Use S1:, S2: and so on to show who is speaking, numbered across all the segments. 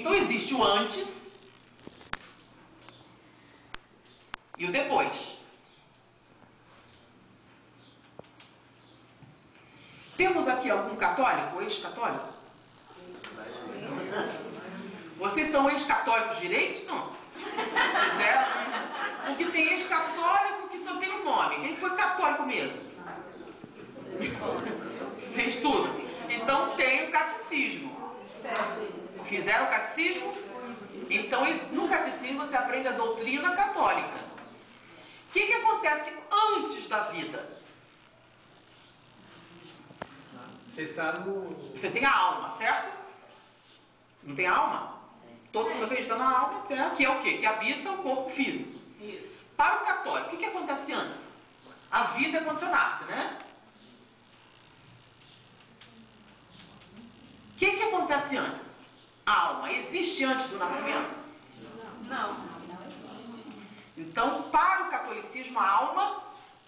S1: Então existe o antes e o depois. Temos aqui algum católico, ex-católico? Vocês são ex-católicos direitos? Não. Fizeram? Porque tem ex-católico que só tem um nome. Quem foi católico mesmo? Fez tudo. Então tem o catecismo. Fizeram o catecismo? Então no catecismo você aprende a doutrina católica. O que acontece antes da vida? Você tem a alma, certo? Não tem alma? Todo mundo acredita na alma, certo? Que é o quê? Que habita o corpo físico. Isso. Para o católico, o que acontece antes? A vida é quando você nasce, né? O que acontece antes? A alma existe antes do nascimento? Não. Então, para o catolicismo, a alma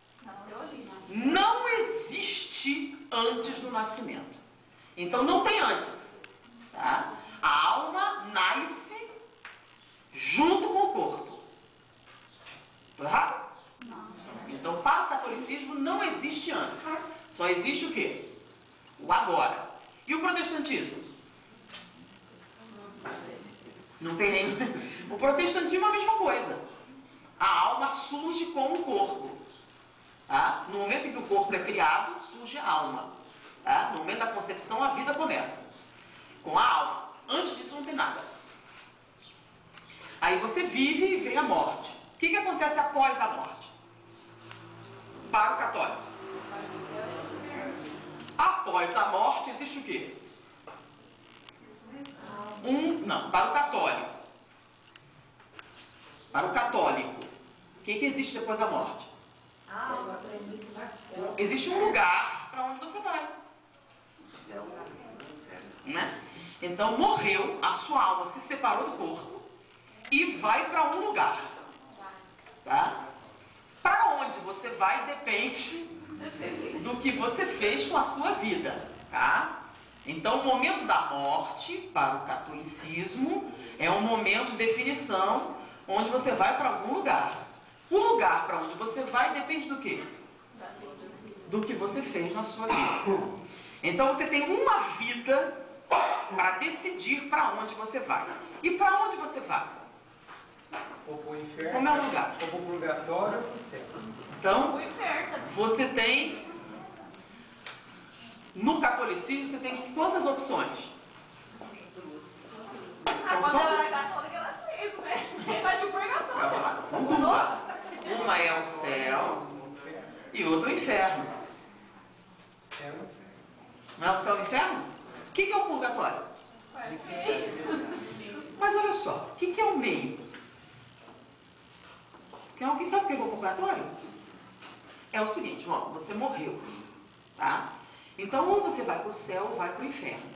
S1: não existe antes do nascimento. Então, não tem antes. Tá? A alma nasce junto com o corpo. Estou errado? Não. Então, para o catolicismo, não existe antes. Só existe o quê? O agora. E o protestantismo? Não tem nem... O protestantismo é a mesma coisa. A alma surge com o corpo. Tá? No momento em que o corpo é criado, surge a alma. Tá? No momento da concepção, a vida começa. Com a alma. Antes disso não tem nada. Aí você vive e vem a morte. O que acontece após a morte? Para o católico. Após a morte existe o quê? Não, para o católico. Para o católico. O que existe depois da morte? Existe um lugar para onde você vai. Né? Então morreu, a sua alma se separou do corpo e vai para um lugar. Tá? Para onde você vai depende do que você fez com a sua vida. Tá? Então o momento da morte para o catolicismo é um momento de definição onde você vai para algum lugar. O lugar para onde você vai depende do quê? Do que você fez na sua vida. Então você tem uma vida para decidir para onde você vai. E para onde você vai?
S2: Ou para o inferno,
S1: como é o lugar?
S2: ou para o purgatório ou para o céu.
S1: Então, você tem... No catolicismo, você tem quantas opções?
S3: Quando ela era católica, ela fez, né? Você vai de purgatório.
S1: São duas. Uma é o céu e outra o inferno.
S2: Céu e inferno.
S1: Não é o céu e o inferno? O que é o purgatório? Mas olha só, o que é o meio? Alguém sabe o que é o purgatório? É o seguinte, ó, você morreu, tá? Então, ou você vai para o céu ou vai para o inferno.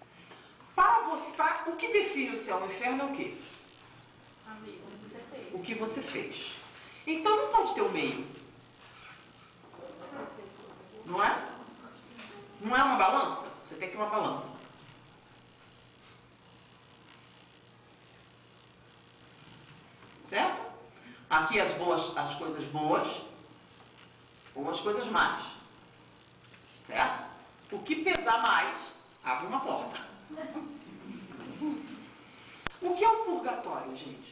S1: O que define o céu e o inferno é o quê? O que você fez. Então, não pode ter o meio. Não é? Não é uma balança? Você tem que ter uma balança. Certo? Aqui as coisas boas ou as coisas más. Certo? O que pesar mais, abre uma porta. O que é o purgatório, gente?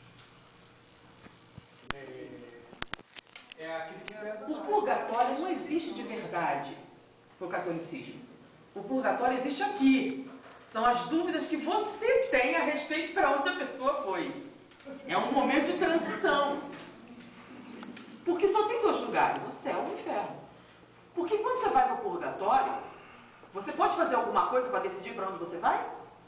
S2: É aquilo que pesa
S1: O
S2: mais.
S1: purgatório não existe de verdade para o catolicismo. O purgatório existe aqui. São as dúvidas que você tem a respeito para onde a pessoa foi. É um momento de transição. Porque só tem dois lugares, o céu e o inferno. Porque quando você vai para o purgatório, você pode fazer alguma coisa para decidir para onde você vai?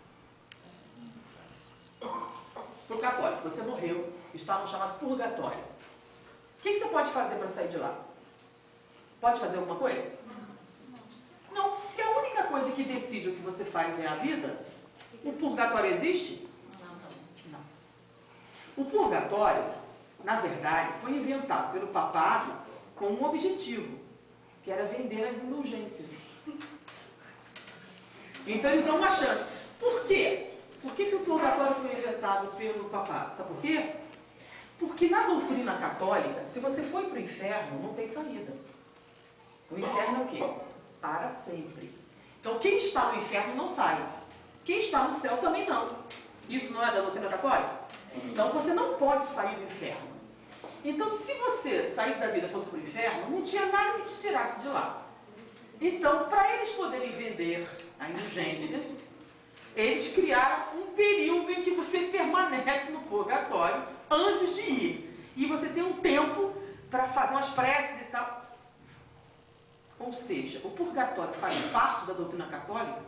S1: Para o católico, você morreu, está no chamado purgatório. O que você pode fazer para sair de lá? Pode fazer alguma coisa? Não. Se a única coisa que decide o que você faz é a vida, o purgatório existe? Não. O purgatório, na verdade, foi inventado pelo papado com um objetivo, que era vender as indulgências. Então eles dão uma chance. Por quê? Por que o purgatório foi inventado pelo Papa? Sabe por quê? Porque na doutrina católica, se você foi para o inferno, não tem saída. O inferno é o quê? Para sempre. Então, quem está no inferno não sai. Quem está no céu também não. Isso não é da doutrina católica? Então, você não pode sair do inferno. Então, se você saísse da vida e fosse para o inferno, não tinha nada que te tirasse de lá. Então, para eles poderem vender a indulgência, eles criaram um período em que você permanece no purgatório antes de ir. E você tem um tempo para fazer umas preces e tal. Ou seja, o purgatório faz parte da doutrina católica?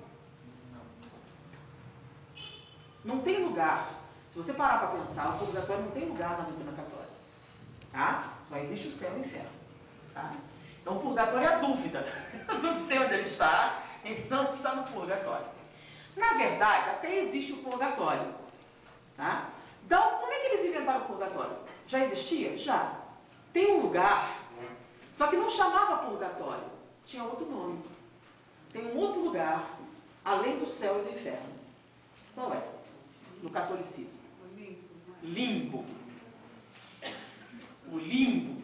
S1: Não tem lugar. Se você parar para pensar, o purgatório não tem lugar na doutrina católica. Tá? Só existe o céu e o inferno. Tá? Então o purgatório é a dúvida. Não sei onde ele está, então está no purgatório. Na verdade, até existe o purgatório. Tá? Então, como é que eles inventaram o purgatório? Já existia? Já. Tem um lugar, só que não chamava purgatório. Tinha outro nome. Tem um outro lugar, além do céu e do inferno. Qual é? No catolicismo. Limbo. O limbo.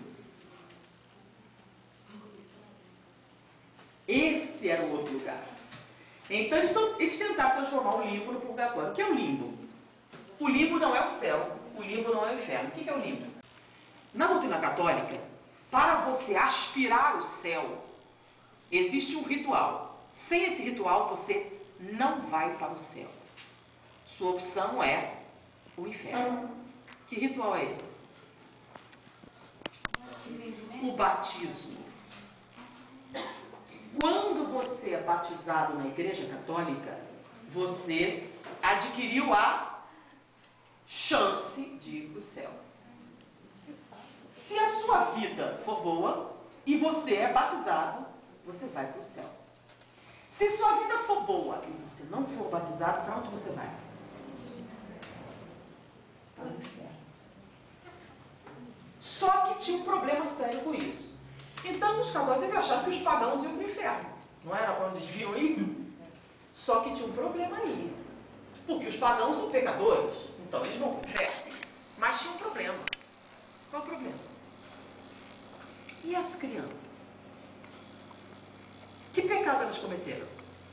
S1: Esse era o outro lugar. Então eles tentaram transformar o limbo no purgatório. O que é o limbo? O limbo não é o céu, o limbo não é o inferno. O que é o limbo? Na doutrina católica, para você aspirar o céu, existe um ritual. Sem esse ritual, você não vai para o céu. Sua opção é o inferno. Que ritual é esse? O batismo. Quando você é batizado na Igreja Católica, você adquiriu a chance de ir para o céu. Se a sua vida for boa e você é batizado, você vai para o céu. Se sua vida for boa e você não for batizado, para onde você vai? Para o inferno. Só que tinha um problema sério com isso. Então os católicos achavam que os pagãos iam para o inferno. Não era para onde eles deviam ir? Só que tinha um problema aí. Porque os pagãos são pecadores, então eles vão para o inferno. Mas tinha um problema. Qual o problema? E as crianças? Que pecado elas cometeram?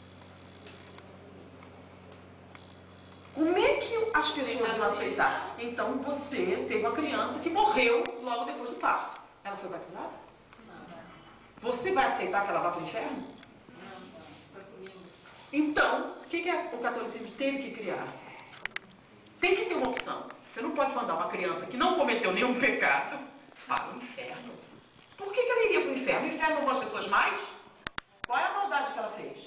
S1: Como é que as pessoas vão aceitar? Então você teve uma criança que morreu logo depois do parto. Ela foi batizada? Você vai aceitar que ela vá para o inferno? Então, o que o catolicismo teve que criar? Tem que ter uma opção. Você não pode mandar uma criança que não cometeu nenhum pecado para o inferno. Por que ela iria para o inferno? O inferno não vão as pessoas mais? Qual é a maldade que ela fez?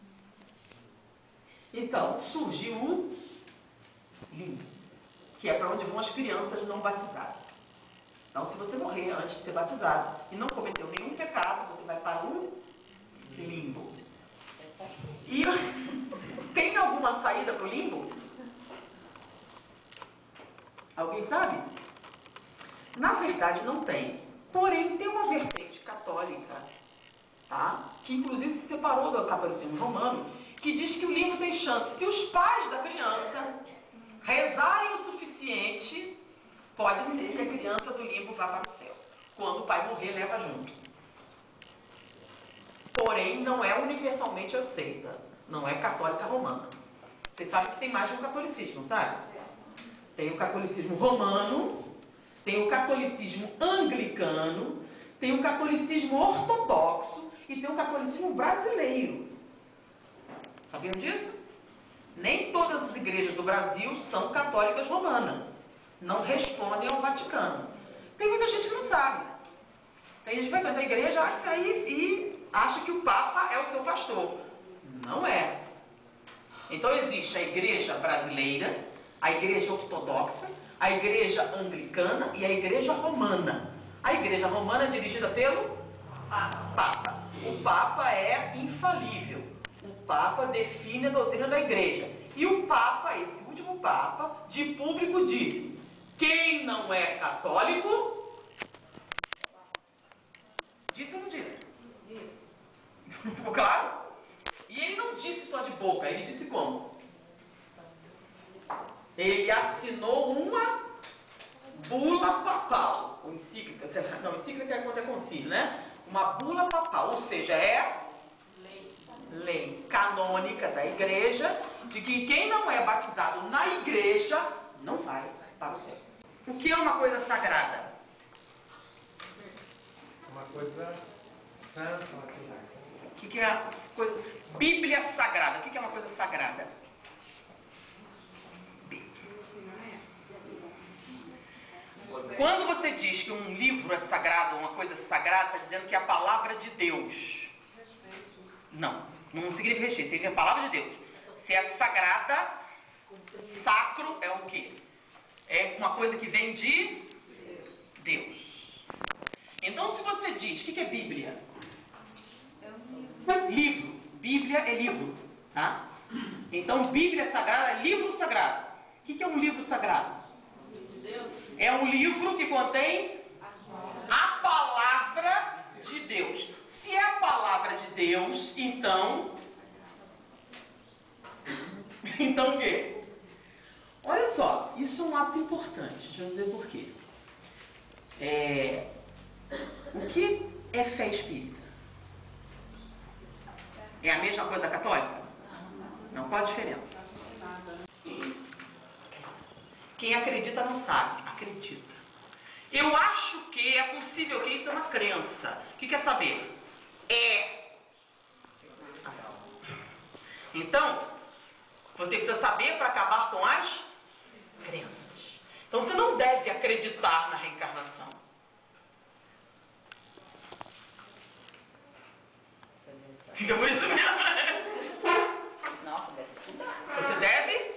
S1: Então, surgiu o limbo, que é para onde vão as crianças não batizadas. Então, se você morrer antes de ser batizado e não cometeu nenhum pecado, você vai para o limbo. E tem alguma saída para o limbo? Alguém sabe? Na verdade, não tem. Porém, tem uma vertente católica, tá? Que inclusive se separou do catolicismo romano, que diz que o limbo tem chance. Se os pais da criança rezarem o suficiente, pode ser que a criança do limbo vá para o céu. Quando o pai morrer, leva junto. Porém, não é universalmente aceita. Não é católica romana. Vocês sabem que tem mais de um catolicismo, sabe? Tem o catolicismo romano, tem o catolicismo anglicano, tem o catolicismo ortodoxo e tem o catolicismo brasileiro. Sabiam disso? Nem todas as igrejas do Brasil são católicas romanas. Não respondem ao Vaticano. Tem muita gente que não sabe. Tem gente que vai cantar a igreja e acha que o Papa é o seu pastor. Não é. Então existe a igreja brasileira, a igreja ortodoxa, a igreja anglicana e a igreja romana. A igreja romana é dirigida pelo Papa. O Papa é infalível. O Papa define a doutrina da igreja. E o Papa, esse último Papa, de público disse: quem não é católico... Disse ou não disse? Ficou claro? E ele não disse só de boca, ele disse como? Ele assinou uma bula papal, ou encíclica, não, encíclica é quando é concílio, né? Uma bula papal, ou seja, é lei canônica da igreja, de que quem não é batizado na igreja não vai para o céu. O que é uma coisa sagrada?
S2: Uma coisa santa, uma coisa...
S1: O que é coisa? Bíblia sagrada. O que é uma coisa sagrada? Quando você diz que um livro é sagrado, uma coisa sagrada, está dizendo que é a palavra de Deus. Não, não significa respeito, significa a palavra de Deus. Se é sagrada, sacro é o quê? É uma coisa que vem de Deus. Então, se você diz, o que é Bíblia? Livro. Bíblia é livro, tá? Então, Bíblia sagrada é livro sagrado. O que é um livro sagrado? É um livro que contém a palavra de Deus. Se é a palavra de Deus, então o quê? Olha só, isso é um ato importante. Deixa eu dizer por quê. O que é fé espírita? É a mesma coisa da católica? Não, qual a diferença? Quem acredita não sabe, acredita. Eu acho que é possível que isso é uma crença. O que quer saber? Então, você precisa saber para acabar com as crenças. Então, você não deve acreditar na reencarnação. Fica por isso mesmo.
S4: Nossa, deve estudar.
S1: Você deve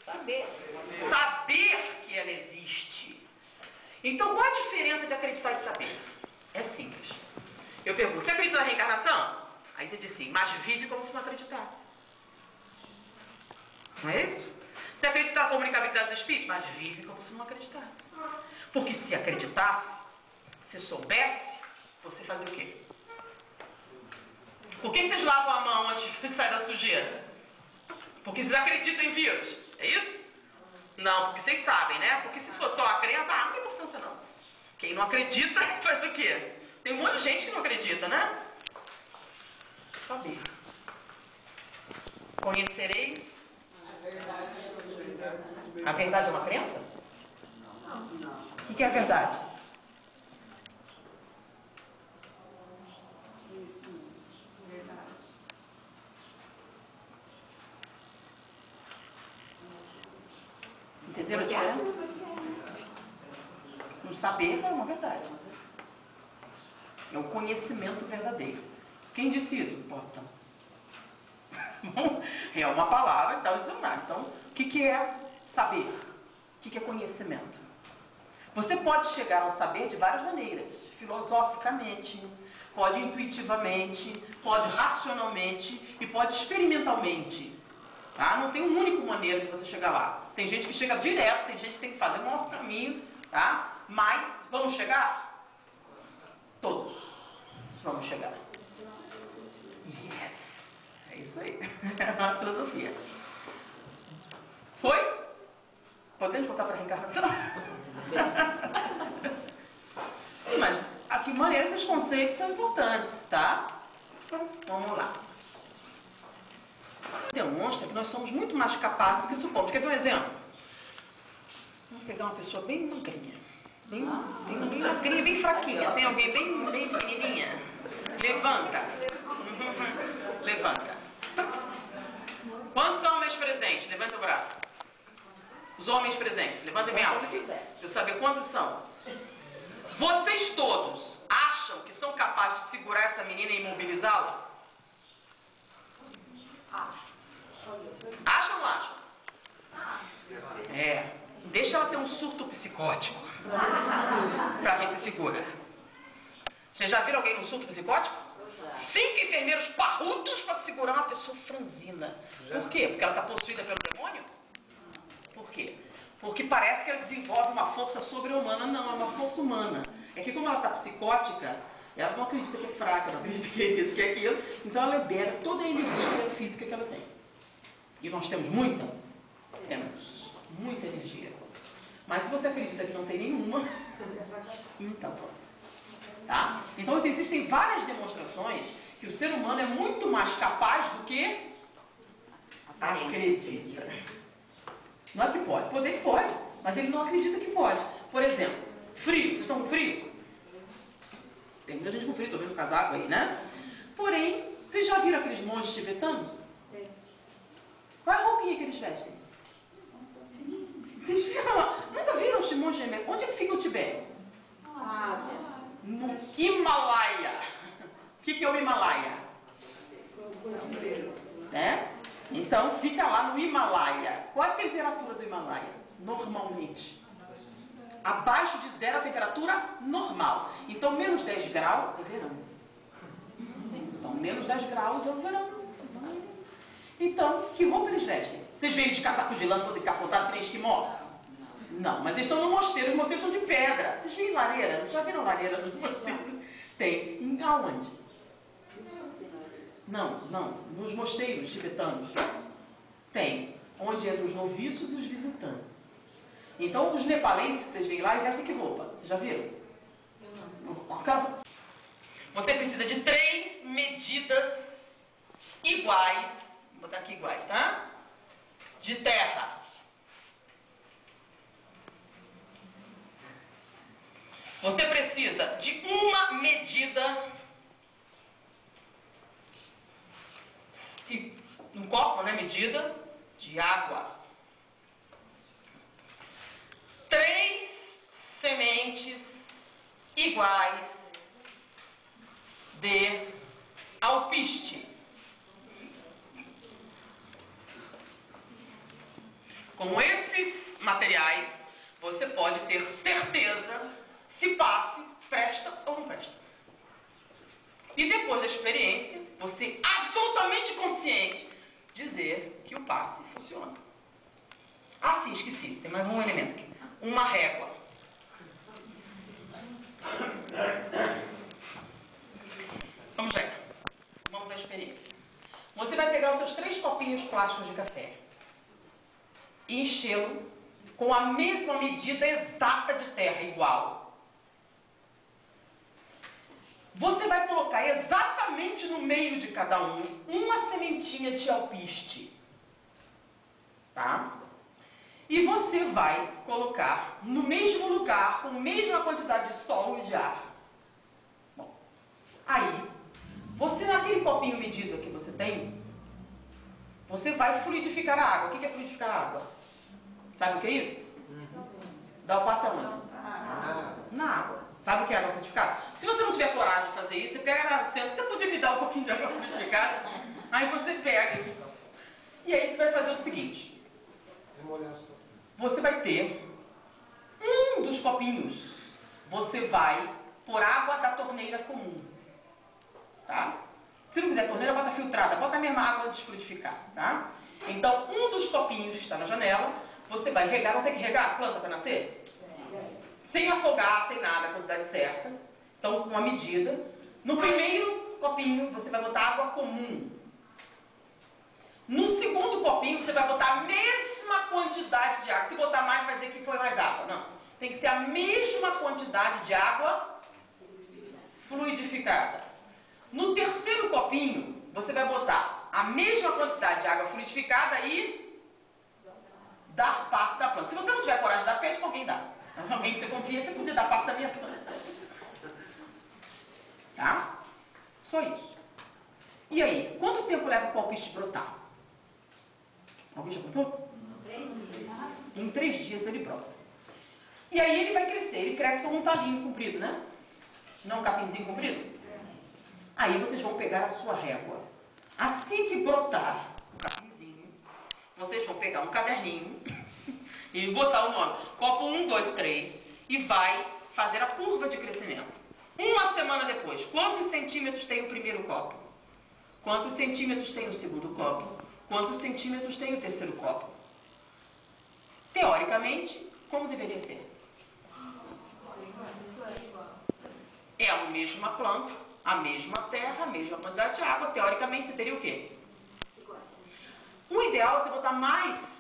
S4: Saber.
S1: que ela existe. Então, qual a diferença de acreditar e saber? É simples. Eu pergunto, você acredita na reencarnação? Aí você diz sim, mas vive como se não acreditasse. Não é isso? Você acredita na comunicabilidade dos espíritos? Mas vive como se não acreditasse. Porque se acreditasse, se soubesse, você fazia o quê? Por que vocês lavam a mão antes de sair da sujeira? Porque vocês acreditam em vírus. É isso? Não, porque vocês sabem, né? Porque se for só a crença, não tem importância não. Quem não acredita faz o quê? Tem um monte de gente que não acredita, né? Saber. Conhecereis a verdade é uma crença? O que é a verdade? Entenderam a diferença? O saber é uma verdade. É o conhecimento verdadeiro. Quem disse isso? Porta. É uma palavra que está no dicionário. Então, o que é saber? O que é conhecimento? Você pode chegar ao saber de várias maneiras. Filosoficamente, pode intuitivamente, pode racionalmente e pode experimentalmente. Tá? Não tem uma única maneira de você chegar lá. Tem gente que chega direto, tem gente que tem que fazer um outro caminho, tá? Mas vamos chegar? Todos vamos chegar. Yes! É isso aí. É uma filosofia. Foi? Podemos voltar para a reencarnação? Sim, mas a que maneira esses conceitos são importantes, tá? Então, vamos lá. Demonstra que nós somos muito mais capazes do que supomos. Quer ver um exemplo? Vamos pegar uma pessoa bem magrinha. Bem magrinha, bem fraquinha. Tem alguém bem pequenininha? Levanta. Levanta. Quantos homens presentes? Levanta o braço. Os homens presentes. Levantem bem alto. Deixa eu saber quantos são. Vocês todos acham que são capazes de segurar essa menina e imobilizá-la? Acham ou não acham? Deixa ela ter um surto psicótico para ver se segura. Vocês já viram alguém num surto psicótico? 5 enfermeiros parrudos para segurar uma pessoa franzina. Por quê? Porque ela está possuída pelo demônio? Por quê? Porque parece que ela desenvolve uma força sobre-humana. Não, é uma força humana. É que como ela está psicótica, ela não acredita que é fraca, não acredita que é isso, que é aquilo. Então ela libera toda a energia física que ela tem. E nós temos muita? Temos. muita energia. Mas se você acredita que não tem nenhuma, então pronto. Tá? Então existem várias demonstrações que o ser humano é muito mais capaz do que acredita. Não é que pode. Poder pode, mas ele não acredita que pode. Por exemplo, frio. Vocês estão com frio? Tem muita gente com frio, estou vendo o casaco aí, né? Porém, vocês já viram aqueles monges tibetanos? Qual é a roupinha que eles vestem? Vocês viram? Nunca viram os monges tibetanos? Onde é que fica o Tibete? No Himalaia. O que é o Himalaia? É? Então, fica lá no Himalaia. Qual é a temperatura do Himalaia? Normalmente. Abaixo de zero a temperatura normal. Então, menos 10 graus é verão. Então, menos 10 graus é o verão. Então, que roupa eles vestem? Vocês veem eles de casaco de lã todo encapotado, que nem esquimó? Não, mas eles estão no mosteiro. Os mosteiros são de pedra. Vocês veem lareira? Já viram lareira no mosteiro? Tem. Aonde? Não. Nos mosteiros tibetanos. Tem. Onde entram os noviços e os visitantes. Então, os nepalenses que vocês veem lá, eles vestem que roupa? Vocês já viram? Não. Você precisa de 3 medidas iguais. Vou botar aqui iguais, tá? De terra. Você precisa de uma medida, um copo, né? Medida de água. 3 sementes iguais de alpiste. Com esses materiais, você pode ter certeza se passe, presta ou não presta. E depois da experiência, você absolutamente consciente dizer que o passe funciona. Ah, sim, esqueci. Tem mais um elemento aqui. Uma régua. Vamos lá. Vamos à experiência. Você vai pegar os seus 3 copinhos plásticos de café e enchê-lo com a mesma medida exata de terra, igual. Você vai colocar exatamente no meio de cada um uma sementinha de alpiste. Tá? E você vai colocar no mesmo lugar, com a mesma quantidade de solo e de ar. Bom, aí, você naquele copinho medida que você tem, você vai fluidificar a água. O que é fluidificar a água? Sabe o que é isso? Dá o passo aonde? Na água. Sabe o que é água fluidificada? Se você não tiver coragem de fazer isso, você pega no centro, você podia me dar um pouquinho de água fluidificada? Aí você pega, e aí você vai fazer o seguinte. Você vai ter um dos copinhos, você vai pôr água da torneira comum. Tá? Se não quiser torneira, bota filtrada, bota a mesma água desfluidificada. Tá? Então, um dos copinhos que está na janela, você vai regar, não tem que regar a planta para nascer? Sem afogar, sem nada, a quantidade certa. Então, com a medida. No primeiro copinho, você vai botar água comum. No segundo copinho, você vai botar a mesma quantidade de água. Se botar mais, vai dizer que foi mais água. Não. Tem que ser a mesma quantidade de água fluidificada. No terceiro copinho, você vai botar a mesma quantidade de água fluidificada e dar passe da planta. Se você não tiver coragem de dar, pede para alguém dar. Alguém que você confia, você podia dar passe da minha planta. Tá? Só isso. E aí, quanto tempo leva o alpiste brotar? Alguém já contou?
S3: 3 dias.
S1: Em 3 dias ele brota. E aí ele vai crescer. Ele cresce como um talinho comprido, né? Não um capinzinho comprido? Aí vocês vão pegar a sua régua. Assim que brotar o capinzinho, vocês vão pegar um caderninho e botar o nome. Copo 1, 2, 3. E vai fazer a curva de crescimento. Uma semana depois, quantos centímetros tem o primeiro copo? Quantos centímetros tem o segundo copo? Quantos centímetros tem o terceiro copo? Teoricamente, como deveria ser? É a mesma planta, a mesma terra, a mesma quantidade de água. Teoricamente, você teria o quê? O ideal é você botar mais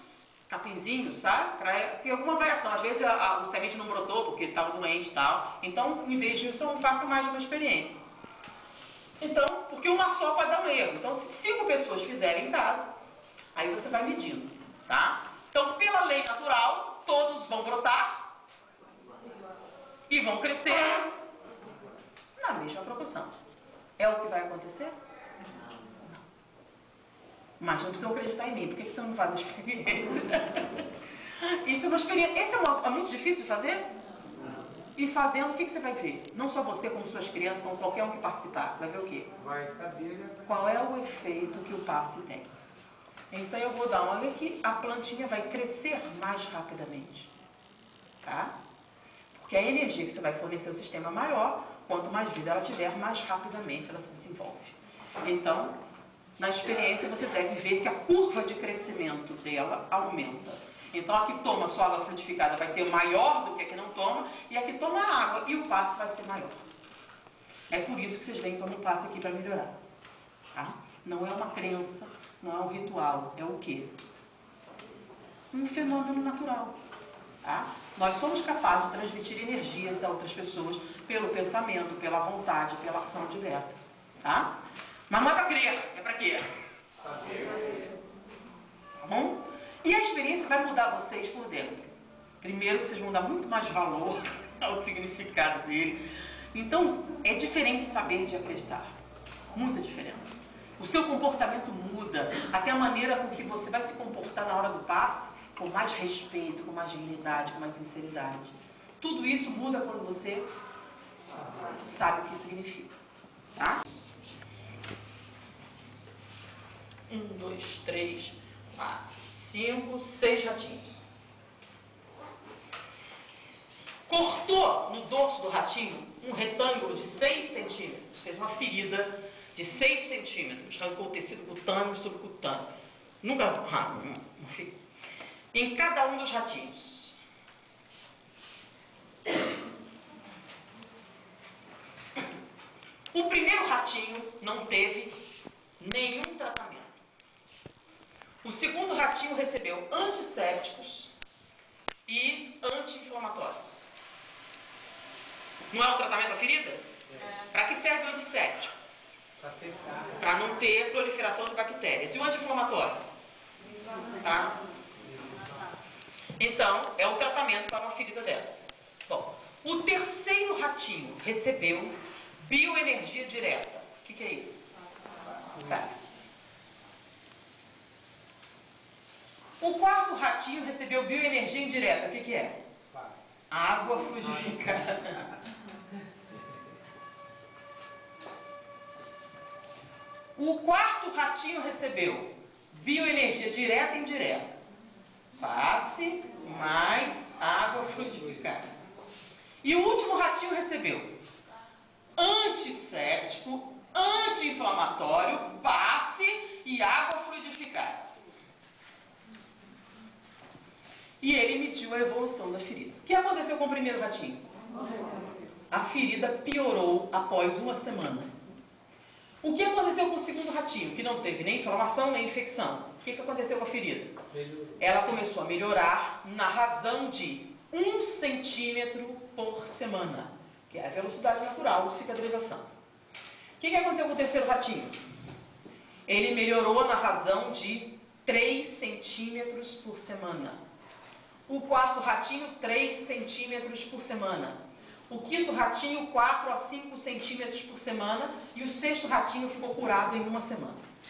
S1: capinzinhos, sabe? Para ter alguma variação. Às vezes a semente não brotou porque estava doente e tal. Então, em vez disso, faça mais de uma experiência. Então, porque uma só pode dar um erro. Então, se 5 pessoas fizerem em casa, aí você vai medindo, tá? Então, pela lei natural, todos vão brotar e vão crescer na mesma proporção. É o que vai acontecer? Não. Mas não precisam acreditar em mim. Por que você não faz a experiência? Isso é uma experiência. Esse é muito difícil de fazer? E fazendo, o que você vai ver? Não só você, como suas crianças, como qualquer um que participar. Vai ver o quê?
S2: Vai saber
S1: qual é o efeito que o passe tem. Então eu vou dar uma olhada que a plantinha vai crescer mais rapidamente. Tá? Porque a energia que você vai fornecer ao sistema é maior, quanto mais vida ela tiver, mais rapidamente ela se desenvolve. Então, na experiência você deve ver que a curva de crescimento dela aumenta. Então a que toma sua água frutificada vai ter maior do que a que não toma, e a que toma água, e o passe vai ser maior. É por isso que vocês vêm tomar o passe aqui para melhorar. Tá? Não é uma crença, não é um ritual, é o quê? Um fenômeno natural. Tá? Nós somos capazes de transmitir energias a outras pessoas pelo pensamento, pela vontade, pela ação direta. Tá? Mas não é para crer, é para quê?
S2: saber.
S1: Tá bom? E a experiência vai mudar vocês por dentro. Primeiro, vocês vão dar muito mais valor ao significado dele. Então, é diferente saber de acreditar. Muita diferença. O seu comportamento muda, até a maneira com que você vai se comportar na hora do passe, com mais respeito, com mais dignidade, com mais sinceridade. Tudo isso muda quando você sabe o que significa. Tá? 1, 2, 3, 4, 5, 6 ratinhos. Cortou no dorso do ratinho um retângulo de 6 centímetros. Fez uma ferida de 6 centímetros. Arrancou o tecido cutâneo e subcutâneo. Nunca arranca, não fica. Em cada um dos ratinhos. O primeiro ratinho não teve nenhum tratamento. O segundo ratinho recebeu antissépticos e anti-inflamatórios. Não é o tratamento da ferida? Para que serve o antisséptico?
S2: Para secar.
S1: Para não ter proliferação de bactérias. E o anti-inflamatório? Tá? Então, é o tratamento para uma ferida dessa. Bom, o terceiro ratinho recebeu bioenergia direta. O que é isso? Tá. O quarto ratinho recebeu bioenergia indireta. O que é? Água fluidificada. O quarto ratinho recebeu bioenergia direta e indireta. Passe mais água fluidificada. E o último ratinho recebeu antisséptico, anti-inflamatório, passe e água fluidificada. E ele mediu a evolução da ferida. O que aconteceu com o primeiro ratinho? A ferida piorou após uma semana. O que aconteceu com o segundo ratinho, que não teve nem inflamação nem infecção? O que aconteceu com a ferida? Ela começou a melhorar na razão de 1 centímetro por semana, que é a velocidade natural de cicatrização. O que aconteceu com o terceiro ratinho? Ele melhorou na razão de 3 centímetros por semana. O quarto ratinho, 3 centímetros por semana. O quinto ratinho, 4 a 5 centímetros por semana. E o sexto ratinho ficou curado em uma semana.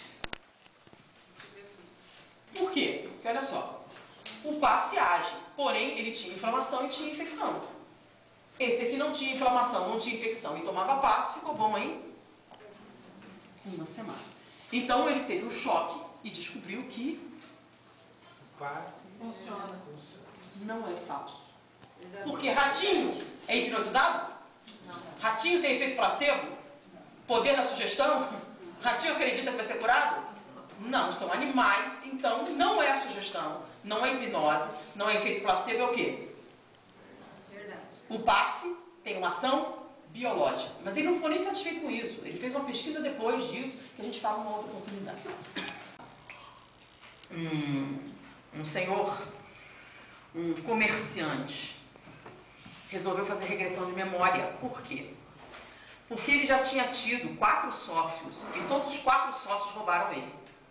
S1: Por quê? Porque olha só, o passe age, porém ele tinha inflamação e tinha infecção. Esse aqui não tinha inflamação, não tinha infecção e tomava passe, ficou bom em uma semana. Então ele teve um choque e descobriu que
S2: O passe
S3: Funciona.
S1: não é falso. Porque ratinho é hipnotizado?
S3: Não.
S1: Ratinho tem efeito placebo? Poder da sugestão? Ratinho acredita que vai ser curado? Não, são animais, então não é a sugestão, não é hipnose, não é efeito placebo, é o quê?
S3: Verdade.
S1: O passe tem uma ação biológica, mas ele não ficou nem satisfeito com isso. Ele fez uma pesquisa depois disso, que a gente fala numa outra oportunidade. Um senhor, um comerciante, resolveu fazer regressão de memória. Por quê? Porque ele já tinha tido 4 sócios e todos os 4 sócios roubaram ele.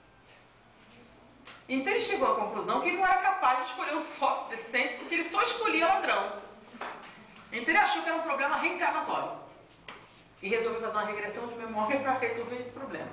S1: Então ele chegou à conclusão que ele não era capaz de escolher um sócio decente porque ele só escolhia ladrão. Então ele achou que era um problema reencarnatório e resolveu fazer uma regressão de memória para resolver esse problema.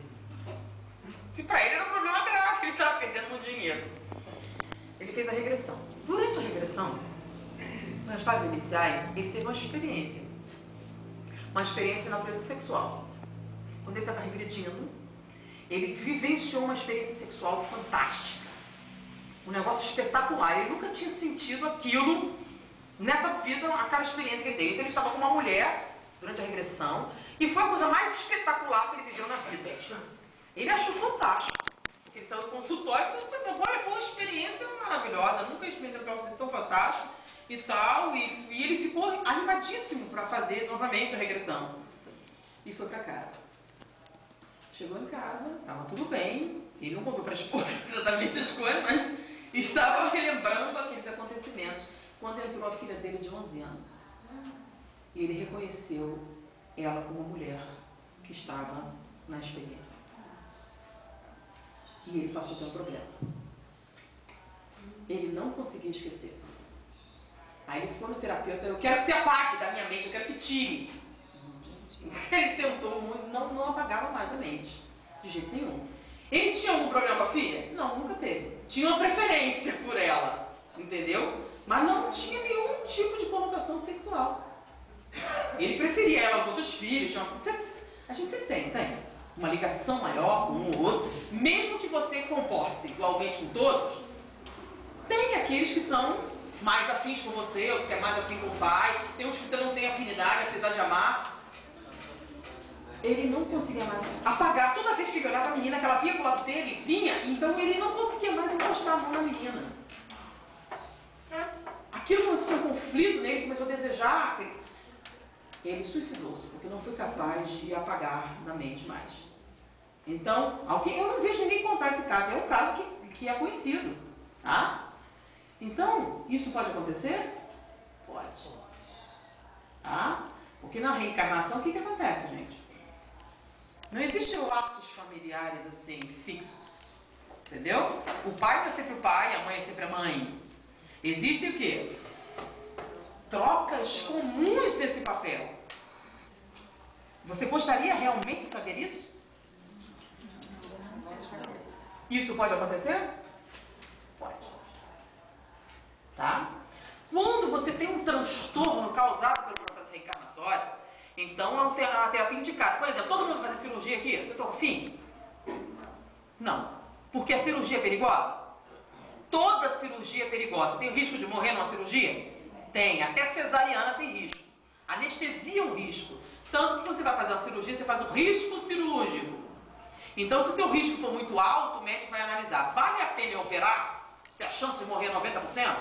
S1: E para ele era um problema grave, ele estava perdendo muito dinheiro. Ele fez a regressão. Durante a regressão, nas fases iniciais, ele teve uma experiência na natureza sexual. Quando ele estava regredindo, ele vivenciou uma experiência sexual fantástica. Um negócio espetacular. Ele nunca tinha sentido aquilo nessa vida, aquela experiência que ele teve. Então ele estava com uma mulher durante a regressão e foi a coisa mais espetacular que ele viveu na vida. Ele achou fantástico. Ele saiu do consultório e foi uma experiência maravilhosa. Nunca experimentei um negócio tão fantástico e tal. E ele ficou animadíssimo para fazer novamente a regressão. E foi para casa. Chegou em casa, estava tudo bem. Ele não contou para a esposa exatamente as coisas, mas estava relembrando aqueles acontecimentos. Quando entrou a filha dele de 11 anos. E ele reconheceu ela como a mulher que estava na experiência. E ele passou a ter um problema. Ele não conseguia esquecer. Aí ele foi no terapeuta: eu quero que você apague da minha mente, eu quero que tire. Ele tentou muito, não apagava mais da mente, de jeito nenhum. Ele tinha algum problema com a filha? Não, nunca teve. Tinha uma preferência por ela, entendeu? Mas não tinha nenhum tipo de conotação sexual. Ele preferia ela aos outros filhos. A gente sempre tem uma ligação maior com um ou outro, mesmo que você comporte-se igualmente com todos. Tem aqueles que são mais afins com você, outros que é mais afim com o pai, tem uns que você não tem afinidade, apesar de amar. Ele não conseguia mais apagar. Toda vez que ele olhava a menina, que ela vinha pro lado dele, vinha, então ele não conseguia mais encostar a mão na menina. Aquilo começou um conflito nele, começou a desejar. Ele suicidou-se, porque não foi capaz de apagar na mente mais. Então, eu não vejo ninguém contar esse caso. É um caso que é conhecido. Tá? Então, isso pode acontecer? Pode. Tá? Porque na reencarnação, o que acontece, gente? Não existem laços familiares assim, fixos. Entendeu? O pai é sempre o pai, a mãe é sempre a mãe. Existem o quê? Trocas comuns desse papel. Você gostaria realmente de saber isso? Isso pode acontecer? Pode. Tá? Quando você tem um transtorno causado pelo processo reencarnatório, então é a terapia indicada. Por exemplo, todo mundo faz cirurgia aqui? Eu estou afim? Não. Porque a cirurgia é perigosa? Toda cirurgia é perigosa. Tem o risco de morrer numa cirurgia? Tem. Até cesariana tem risco. Anestesia é um risco. Tanto que quando você vai fazer uma cirurgia, você faz o risco cirúrgico. Então, se o seu risco for muito alto, o médico vai analisar. Vale a pena eu operar? Se a chance de morrer é 90%?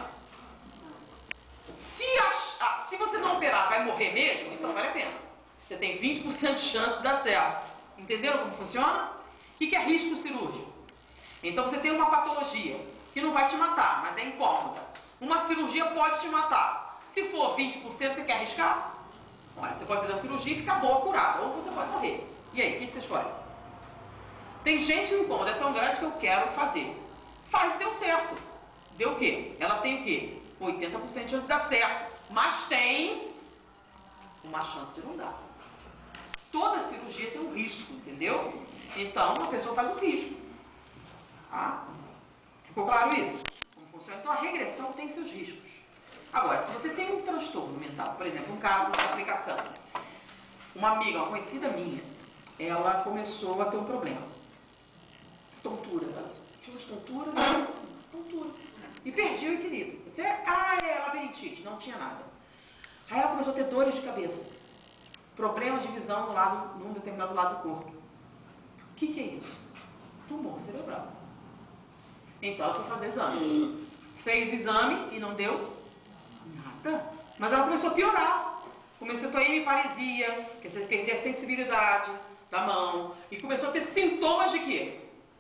S1: Se você não operar, vai morrer mesmo? Então vale a pena. Você tem 20% de chance de dar certo. Entenderam como funciona? O que é risco cirúrgico? Então você tem uma patologia que não vai te matar, mas é incômoda. Uma cirurgia pode te matar. Se for 20%, você quer arriscar? Olha, você pode fazer uma cirurgia e ficar boa, curada. Ou você pode morrer. E aí, o que você escolhe? Tem gente que o incômodo é tão grande que eu quero fazer. Faz e deu certo. Deu o quê? Ela tem o quê? 80% de chance de dar certo. Mas tem uma chance de não dar. Toda cirurgia tem um risco, entendeu? Então, a pessoa faz um risco. Tá? Ficou claro isso? Como funciona? Então, a regressão tem seus riscos. Agora, se você tem um transtorno mental, por exemplo, um caso de aplicação, uma amiga, uma conhecida minha, ela começou a ter um problema. Tontura. Tinha umas tonturas, tontura. E perdi o equilíbrio. É labirintite. Não tinha nada. Aí ela começou a ter dores de cabeça. Problema de visão num determinado lado do corpo. O que é isso? Tumor cerebral. Então ela foi fazer exame. Fez o exame e não deu nada. Mas ela começou a piorar. Começou a ter hemiparesia, quer dizer, perder a sensibilidade da mão. E começou a ter sintomas de quê? De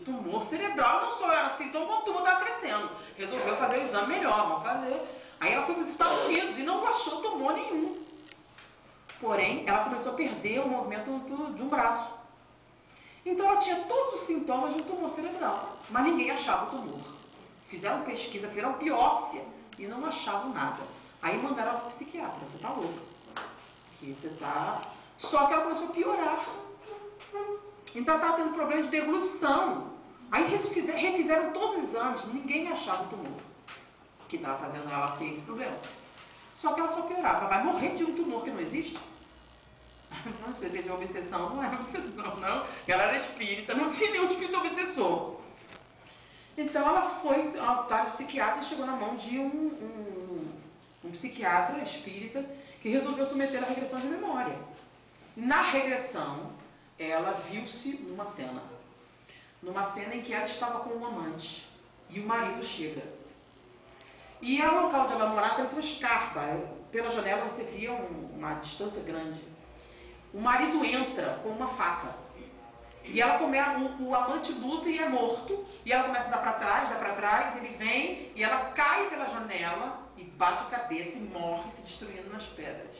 S1: tumor cerebral. Não só era sintoma, como o tumor estava crescendo. Resolveu fazer o exame melhor, vamos fazer. Aí ela foi para os Estados Unidos e não achou tumor nenhum. Porém, ela começou a perder o movimento de um braço. Então ela tinha todos os sintomas de um tumor cerebral, mas ninguém achava o tumor. Fizeram pesquisa, fizeram biópsia e não achavam nada. Aí mandaram ela para o psiquiatra, você tá louca. Que você tá... Só que ela começou a piorar. Então ela estava tendo problema de deglutição. Aí refizeram todos os exames, ninguém achava o tumor que estava fazendo ela ter esse problema. Só que ela só piorava. Ela vai morrer de um tumor que não existe? Não, você teve obsessão, não era obsessão, não. Ela era espírita, não tinha nenhum espírito obsessor. Então ela foi a vários psiquiatras e chegou na mão de um psiquiatra espírita que resolveu submeter a regressão de memória. Na regressão, ela viu-se numa cena em que ela estava com um amante e o marido chega. E o local onde ela morava parecia uma escarpa. Pela janela você via uma distância grande. O marido entra com uma faca. E ela o amante luta e é morto. E ela começa a dar para trás, ele vem e ela cai pela janela e bate a cabeça e morre se destruindo nas pedras.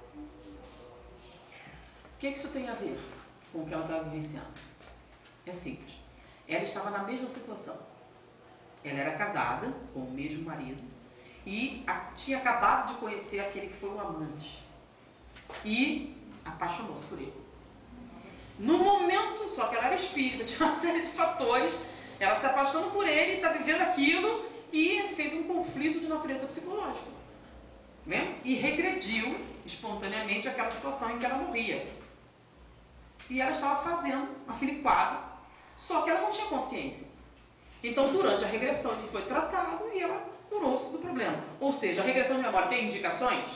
S1: O que isso tem a ver com o que ela estava vivenciando? É simples. Ela estava na mesma situação. Ela era casada com o mesmo marido e tinha acabado de conhecer aquele que foi o amante. E apaixonou-se por ele. No momento, só que ela era espírita, tinha uma série de fatores, ela se apaixonou por ele, está vivendo aquilo e fez um conflito de natureza psicológica. Né? E regrediu espontaneamente aquela situação em que ela morria. E ela estava fazendo aquele quadro, só que ela não tinha consciência. Então, durante a regressão, isso foi tratado e ela curou-se do problema. Ou seja, a regressão de memória tem indicações?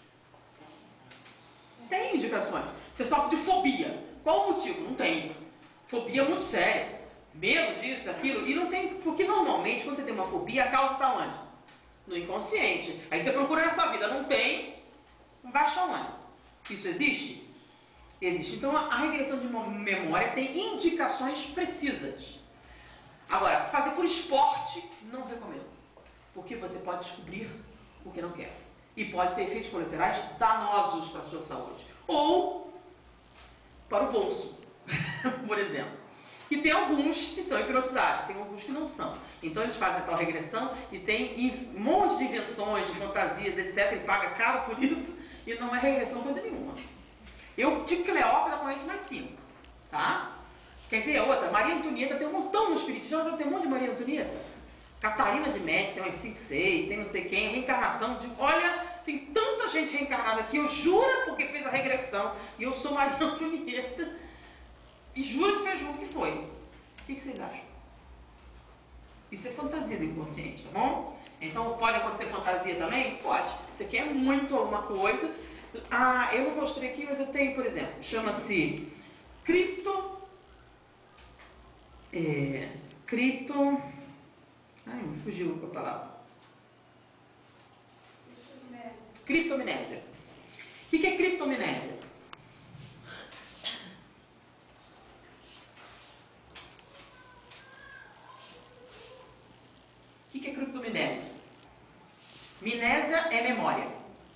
S1: Tem indicações. Você sofre de fobia. Qual o motivo? Não tem. Fobia é muito séria. Medo disso, aquilo. E não tem. Porque normalmente, quando você tem uma fobia, a causa está onde? No inconsciente. Aí você procura nessa vida. Não tem. Baixa onde? Isso existe? Existe. Então, a regressão de memória tem indicações precisas. Agora, fazer por esporte, não recomendo. Porque você pode descobrir o que não quer. E pode ter efeitos colaterais danosos para a sua saúde. Ou para o bolso, por exemplo. E tem alguns que são hipnotizáveis, tem alguns que não são. Então eles fazem a tal regressão e tem um monte de invenções, de fantasias, etc. E paga caro por isso. E não é regressão coisa nenhuma. Eu de Cleópatra conheço mais 5. Tá? Quer ver outra? Maria Antonieta tem um montão no espiritismo. Já tem um monte de Maria Antonieta. Catarina de Médici tem umas 5, 6, tem não sei quem, reencarnação de... Olha, tem tanta gente reencarnada aqui, eu juro porque fez a regressão, e eu sou Maria Antonieta, e juro de pé junto que foi. O que vocês acham? Isso é fantasia do inconsciente, tá bom? Então, pode acontecer fantasia também? Pode. Você quer muito alguma coisa. Ah, eu não mostrei aqui, mas eu tenho, por exemplo, chama-se Ai, me fugiu a palavra. Criptominésia. O que é criptominésia? O que é criptominésia? Minésia é memória.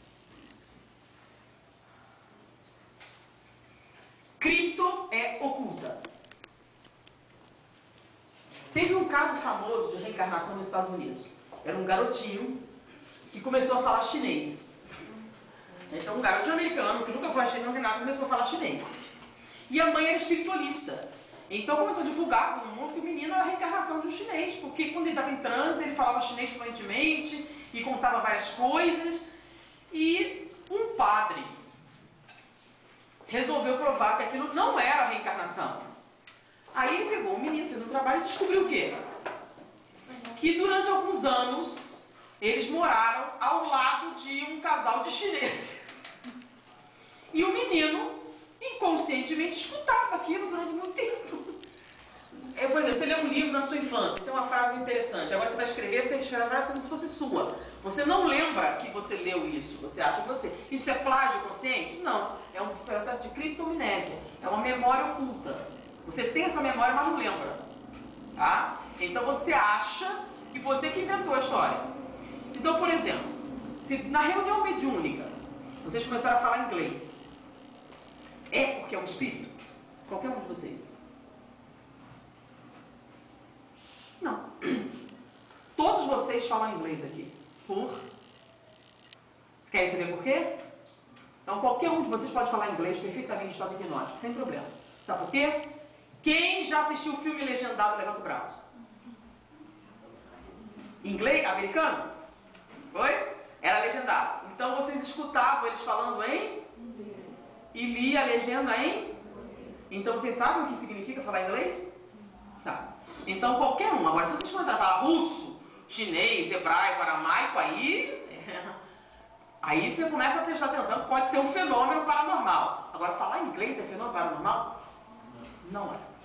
S1: Cripto é oculta. Teve um caso famoso de reencarnação nos Estados Unidos. Era um garotinho que começou a falar chinês. Então, um garotinho americano que nunca foi a China, não tem nada, começou a falar chinês. E a mãe era espiritualista. Então, começou a divulgar no mundo que o menino era a reencarnação de um chinês. Porque quando ele estava em transe, ele falava chinês fluentemente e contava várias coisas. E um padre resolveu provar que aquilo não era a reencarnação. Aí ele pegou o menino, fez um trabalho e descobriu o quê? Que durante alguns anos eles moraram ao lado de um casal de chineses. E o menino, inconscientemente, escutava aquilo durante muito tempo. Por exemplo, você lê um livro na sua infância, tem uma frase muito interessante. Agora você vai escrever, você escreverá como se fosse sua. Você não lembra que você leu isso, você acha que você... Isso é plágio consciente? Não. É um processo de criptominésia. É uma memória oculta. Você tem essa memória, mas não lembra. Tá? Então você acha que você que inventou a história. Então, por exemplo, se na reunião mediúnica vocês começaram a falar inglês, é porque é um espírito? Qualquer um de vocês? Não. Todos vocês falam inglês aqui. Por? Querem saber por quê? Então qualquer um de vocês pode falar inglês perfeitamente em estado hipnótico, sem problema. Sabe por quê? Quem já assistiu o filme legendado, levanta o braço. Inglês? Americano? Foi? Era legendado. Então vocês escutavam eles falando em inglês. E lia a legenda em inglês. Então vocês sabem o que significa falar inglês? Sabe. Então qualquer um. Agora se vocês começarem a falar russo, chinês, hebraico, aramaico, aí você começa a prestar atenção que pode ser um fenômeno paranormal. Agora falar inglês é fenômeno paranormal? Não é.